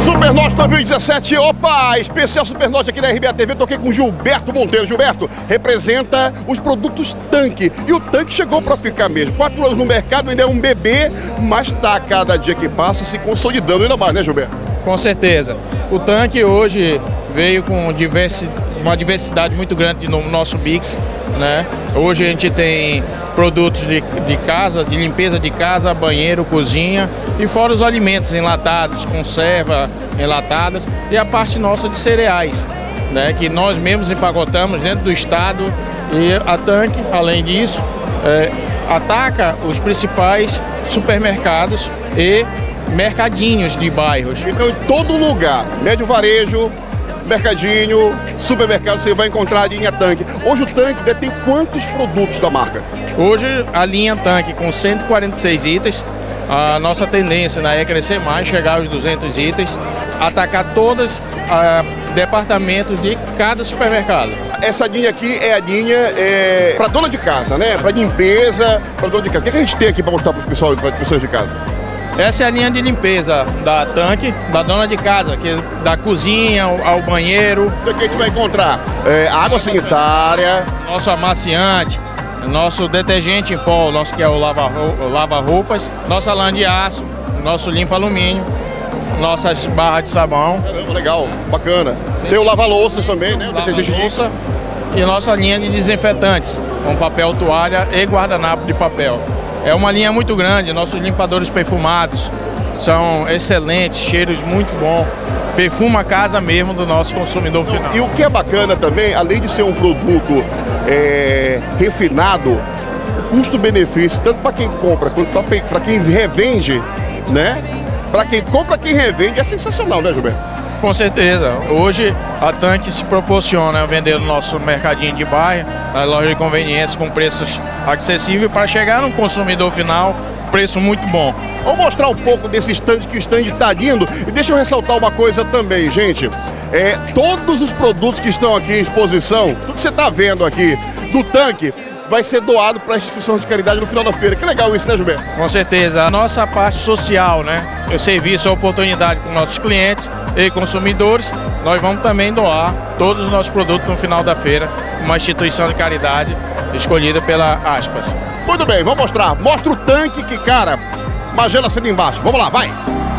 Supernorte 2017, opa, especial Supernorte aqui na RBA TV, toquei com Gilberto Monteiro. Gilberto representa os produtos Tanque, e o Tanque chegou para ficar mesmo. 4 anos no mercado, ainda é um bebê, mas está cada dia que passa se consolidando ainda mais, né, Gilberto? Com certeza. O Tanque hoje veio com uma diversidade muito grande no nosso mix, né? Hoje a gente tem produtos de casa, de limpeza de casa, banheiro, cozinha, e fora os alimentos enlatados, conserva enlatadas, e a parte nossa de cereais, né, que nós mesmos empacotamos dentro do estado. E a Tanque, além disso, ataca os principais supermercados e mercadinhos de bairros. Então, em todo lugar, médio varejo, mercadinho, supermercado, você vai encontrar a linha Tanque. Hoje o Tanque detém quantos produtos da marca? Hoje a linha Tanque com 146 itens, a nossa tendência é crescer mais, chegar aos 200 itens, atacar todos departamentos de cada supermercado. Essa linha aqui é a linha para dona de casa, né? Para limpeza, para dona de casa. O que a gente tem aqui para mostrar para as pessoas de casa? Essa é a linha de limpeza da Tanque, da dona de casa, que da cozinha ao banheiro. O que a gente vai encontrar? Água sanitária. Nosso amaciante, nosso detergente em pó, nosso que é o lava-roupas, nossa lã de aço, nosso limpa-alumínio, nossas barras de sabão. Caramba, legal, bacana. Tem o lava-louças também, né? O detergente lava-louça e nossa linha de desinfetantes, com papel toalha e guardanapo de papel. É uma linha muito grande, nossos limpadores perfumados são excelentes, cheiros muito bons, perfuma a casa mesmo do nosso consumidor final. E o que é bacana também, além de ser um produto refinado, o custo-benefício, tanto para quem compra quanto para quem revende, né? Para quem compra, quem revende, é sensacional, né, Gilberto? Com certeza. Hoje a Tanque se proporciona a vender no nosso mercadinho de bairro, na loja de conveniência com preços acessíveis para chegar no consumidor final, preço muito bom. Vamos mostrar um pouco desse stand, que o stand está lindo. E deixa eu ressaltar uma coisa também, gente. Todos os produtos que estão aqui em exposição, tudo que você está vendo aqui do Tanque, vai ser doado para a instituição de caridade no final da feira. Que legal isso, né, Gilberto? Com certeza. A nossa parte social, né? O serviço, a oportunidade com nossos clientes e consumidores, nós vamos também doar todos os nossos produtos no final da feira, uma instituição de caridade escolhida pela Aspas. Muito bem, vamos mostrar. Mostra o Tanque que, cara, magela assim embaixo. Vamos lá, vai!